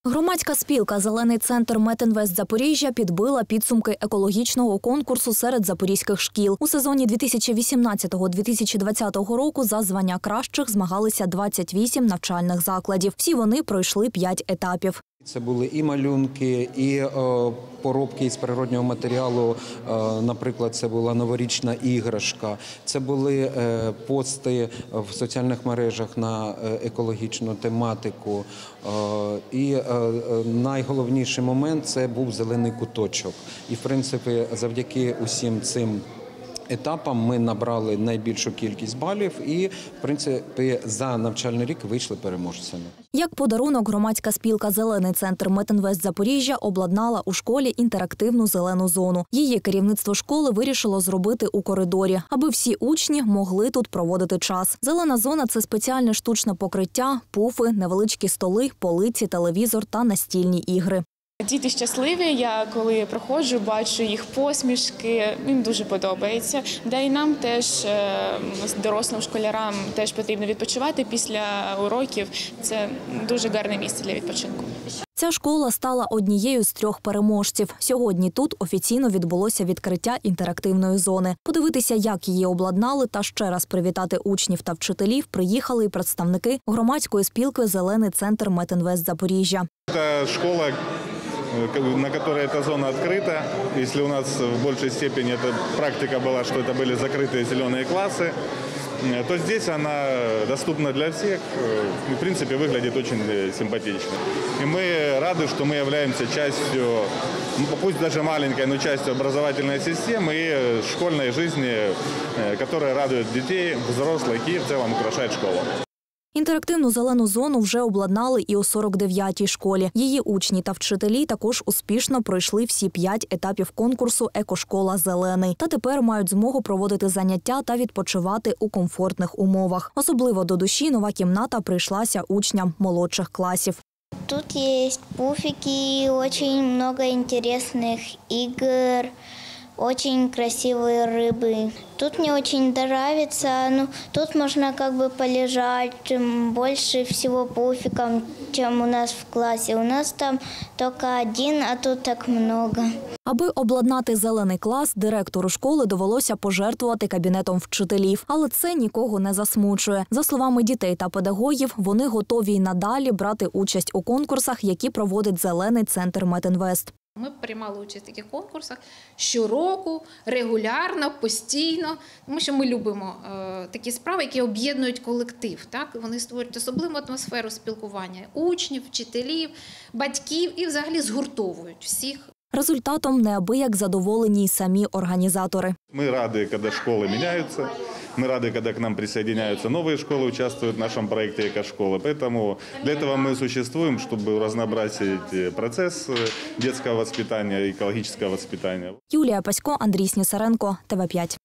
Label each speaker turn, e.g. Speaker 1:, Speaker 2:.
Speaker 1: Громадська спілка «Зелений центр Метінвест Запоріжжя» підбила підсумки екологічного конкурсу серед запорізьких шкіл. У сезоні 2018-2020 року за звання кращих змагалися 28 навчальних закладів. Всі вони пройшли 5 етапів.
Speaker 2: Це були і малюнки, і поробки із природнього матеріалу, наприклад, це була новорічна іграшка, це були пости в соціальних мережах на екологічну тематику. І найголовніший момент – це був зелений куточок. І, в принципі, завдяки усім цим етапам ми набрали найбільшу кількість балів і, в принципі, за навчальний рік вийшли переможцями.
Speaker 1: Як подарунок, громадська спілка «Зелений центр Метінвест Запоріжжя» обладнала у школі інтерактивну зелену зону. Її керівництво школи вирішило зробити у коридорі, аби всі учні могли тут проводити час. Зелена зона – це спеціальне штучне покриття, пуфи, невеличкі столи, полиці, телевізор та настільні ігри.
Speaker 3: Діти щасливі, я коли проходжу, бачу їх посмішки, їм дуже подобається. Да і нам теж, дорослим школярам, теж потрібно відпочивати після уроків. Це дуже гарне місце для відпочинку.
Speaker 1: Ця школа стала однією з 3 переможців. Сьогодні тут офіційно відбулося відкриття інтерактивної зони. Подивитися, як її обладнали, та ще раз привітати учнів та вчителів приїхали і представники громадської спілки «Зелений центр Метінвест Запоріжжя».
Speaker 4: Це школа, на которой эта зона открыта. Если у нас в большей степени эта практика была, что это были закрытые зеленые классы, то здесь она доступна для всех. В принципе, выглядит очень симпатично. И мы рады, что мы являемся частью, пусть даже маленькой, но частью образовательной системы и школьной жизни, которая радует детей, взрослых и в целом украшает школу.
Speaker 1: Інтерактивну зелену зону вже обладнали і у 49-й школі. Її учні та вчителі також успішно пройшли всі 5 етапів конкурсу «Екошкола Зелений». Та тепер мають змогу проводити заняття та відпочивати у комфортних умовах. Особливо до душі нова кімната прийшлася учням молодших класів.
Speaker 5: Тут є пуфики, дуже багато цікавих ігор. Очень красивые рыбы. Тут мне очень нравится, тут можно полежать, больше всего пуфиком, чем у нас в классе. У нас там только один, а тут так много.
Speaker 1: Аби обладнати зелений клас, директору школи довелося пожертвувати кабінетом вчителів. Але це нікого не засмучує. За словами дітей та педагогів, вони готові й надалі брати участь у конкурсах, які проводить «Зелений центр Метінвест».
Speaker 6: Ми приймали участь в таких конкурсах щороку, регулярно, постійно, тому що ми любимо такі справи, які об'єднують колектив. Так? Вони створюють особливу атмосферу спілкування учнів, вчителів, батьків і взагалі згуртовують всіх.
Speaker 1: Результатом неабияк задоволені й самі організатори.
Speaker 4: Мы рады, когда школы меняются. Мы рады, когда к нам присоединяются новые школы, участвуют в нашем проекте «Экошкола». Поэтому для этого мы существуем, чтобы разнообразить процесс детского воспитания, экологического воспитания.
Speaker 1: Юлія Пасько, Андрій Снісаренко, ТВ5.